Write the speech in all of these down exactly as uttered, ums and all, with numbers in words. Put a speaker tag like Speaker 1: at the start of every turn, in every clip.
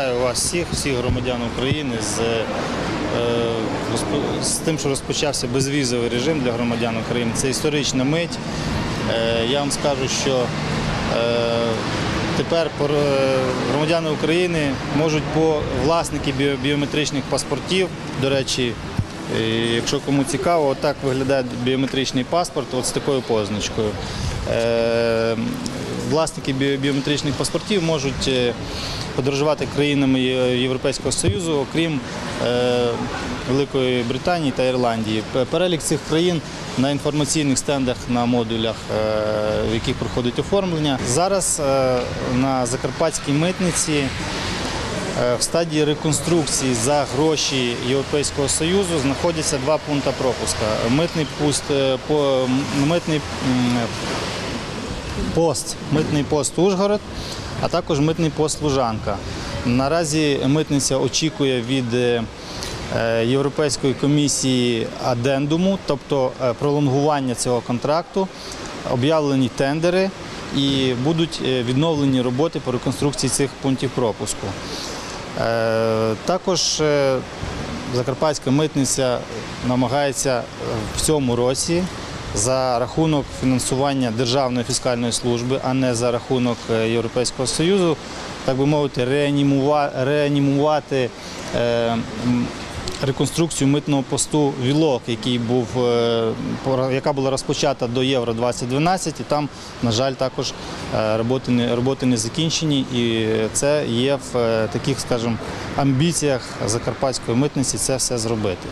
Speaker 1: Вітаю вас всіх, всіх громадян України з, з тим, що розпочався безвізовий режим для громадян України. Це історична мить. Я вам скажу, що тепер громадяни України можуть по власники біометричних паспортів, до речі, якщо кому цікаво, отак виглядає біометричний паспорт от з такою позначкою. Власники біометричних паспортів можуть подорожувати країнами Європейського Союзу, окрім Великої Британії та Ірландії. Перелік цих країн на інформаційних стендах на модулях, в яких проходить оформлення. Зараз на Закарпатській митниці в стадії реконструкції за гроші Європейського Союзу знаходяться два пункти пропуску. Митний пост, митний пост, митний пост Ужгород, а також митний пост Лужанка. Наразі митниця очікує від Європейської комісії адендуму, тобто пролонгування цього контракту, об'явлені тендери і будуть відновлені роботи по реконструкції цих пунктів пропуску. Також Закарпатська митниця намагається в цьому році за рахунок фінансування Державної фіскальної служби, а не за рахунок Європейського Союзу, так би мовити, реанімувати реконструкцію митного посту Вілок, який був, яка була розпочата до Євро двадцять дванадцять, і там, на жаль, також роботи не, роботи не закінчені, і це є в таких, скажімо, амбіціях Закарпатської митниці це все зробити.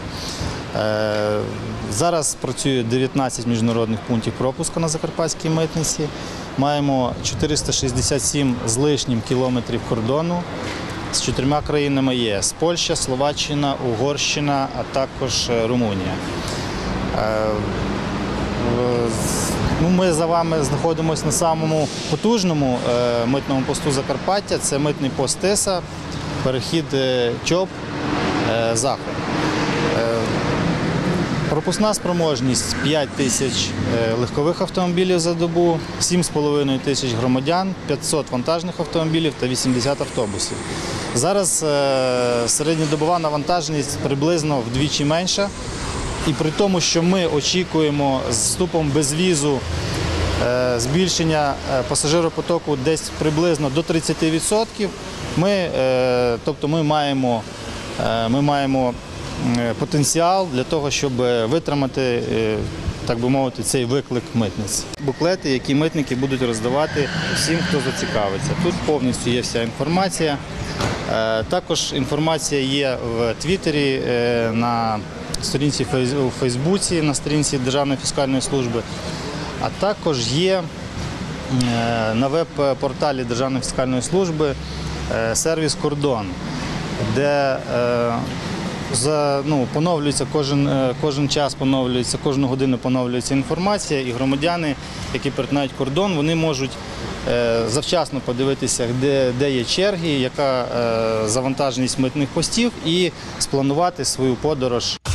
Speaker 1: Зараз працює дев'ятнадцять міжнародних пунктів пропуску на Закарпатській митниці. Маємо чотириста шістдесят сім з лишнім кілометрів кордону з чотирма країнами ЄС – Польща, Словаччина, Угорщина, а також Румунія. Ну, ми за вами знаходимося на самому потужному митному посту Закарпаття. Це митний пост Тиса, перехід ЧОП, Захід. Пропускна спроможність п'ять тисяч легкових автомобілів за добу, сім з половиною тисяч громадян, п'ятсот вантажних автомобілів та вісімдесят автобусів. Зараз середньодобова навантаженість приблизно вдвічі менша. І при тому, що ми очікуємо з вступом безвізу збільшення пасажиропотоку десь приблизно до тридцяти відсотків, ми, тобто ми маємо, ми маємо потенціал для того, щоб витримати, так би мовити, цей виклик митниць. Буклети, які митники будуть роздавати всім, хто зацікавиться. Тут повністю є вся інформація. Також інформація є в Твіттері, на сторінці у Фейсбуці, на сторінці Державної фіскальної служби, а також є на веб-порталі Державної фіскальної служби сервіс «Кордон», де За, ну, поновлюється кожен, кожен час, поновлюється, кожну годину поновлюється інформація, і громадяни, які перетинають кордон, вони можуть е, завчасно подивитися, де, де є черги, яка е, завантаженість митних постів, і спланувати свою подорож.